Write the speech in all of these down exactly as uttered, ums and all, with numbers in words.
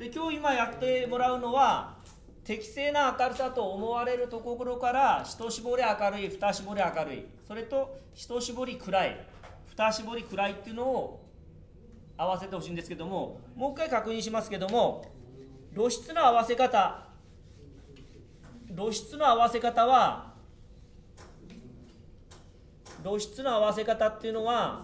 で今日今やってもらうのは適正な明るさと思われるところから一絞り明るい、二絞り明るい、それと一絞り暗い、二絞り暗いっていうのを合わせてほしいんですけども、もう一回確認しますけども、露出の合わせ方露出の合わせ方は露出の合わせ方っていうのは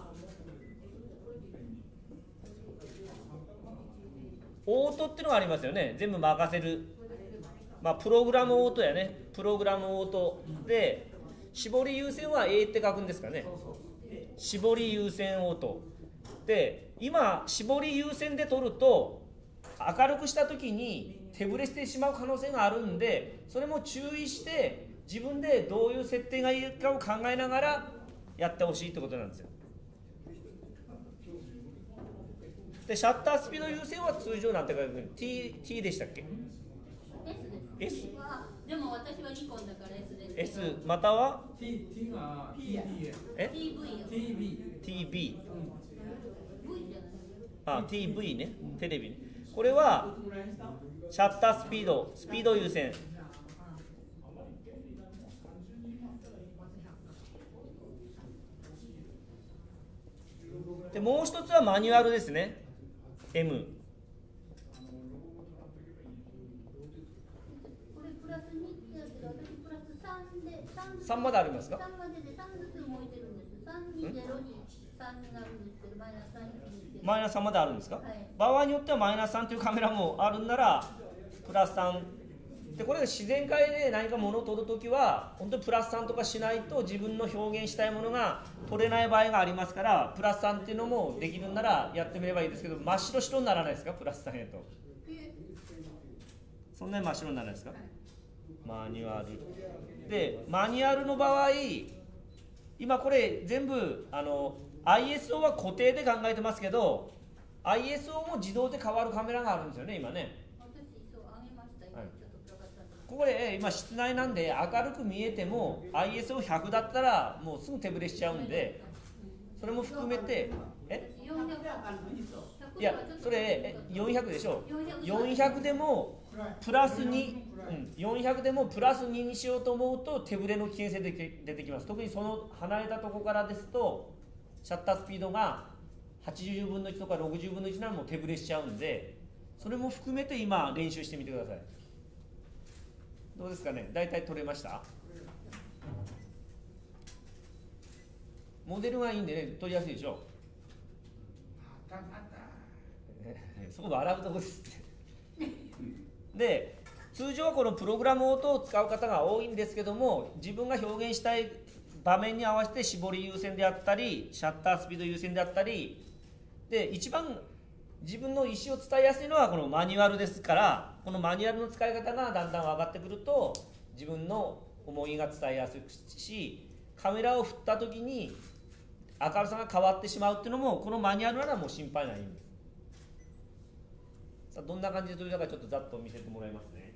オートっていうのがありますよね。全部任せる、まあ、プログラムオートやね。プログラムオートで絞り優先は A って書くんですかね。絞り優先オートで、今絞り優先で取ると明るくした時に手ぶれしてしまう可能性があるんで、それも注意して自分でどういう設定がいいかを考えながらやってほしいってことなんですよ。でシャッタースピード優先は通常なんて書くの T, T でしたっけ？ S です。 S? でも私はニコンだから S です。 S または T, T が T や。 えティーブイ よ。 ティーブイ。 ティービー、 V じゃない。 あ ティーブイ ね、テレビね。これはシャッタースピードスピード優先で、もう一つはマニュアルですね。 M。 これプラスにってやってる、私プラスさんでさんまでありますか？ さんまででさんずつ動いてるんです。さんにゼロにさんになるんですけど、マイナスさんにマイナスさんまであるんですか？ はい、 場合によってはマイナスさんというカメラもあるんならプラスさんで、これが自然界で何か物を撮るときは本当にプラスさんとかしないと自分の表現したいものが撮れない場合がありますから、プラスさんっていうのもできるんならやってみればいいですけど、真っ白白にならないですか？プラスさんやとそんなに真っ白にならないですか？マニュアルで、マニュアルの場合今これ全部あの アイエスオー は固定で考えてますけど、 アイエスオー も自動で変わるカメラがあるんですよね今ね。 私そう上げましたよ、はい、ちょっと暗かったんです。 これ今室内なんで明るく見えても アイエスオーひゃく だったらもうすぐ手ぶれしちゃうんで、それも含めてえよんひゃくいやそれよんひゃくでしょ。よんひゃくでもプラスに、うん、よんひゃくでもプラスににしようと思うと手ぶれの危険性で出てきます。特にその離れたところからですとシャッタースピードがはちじゅうぶんのいちとかろくじゅうぶんのいちならもう手ぶれしちゃうんで、それも含めて今練習してみてください。どうですかね、大体取れました？モデルがいいんでね取りやすいでしょ。そこ笑うとこですってで通常はこのプログラムオートを使う方が多いんですけども、自分が表現したい場面に合わせて絞り優先であったりシャッタースピード優先であったりで、一番自分の意思を伝えやすいのはこのマニュアルですから、このマニュアルの使い方がだんだん分かってくると自分の思いが伝えやすいし、カメラを振った時に明るさが変わってしまうっていうのもこのマニュアルならもう心配ないんです。さあどんな感じで撮れたかちょっとざっと見せてもらいますね。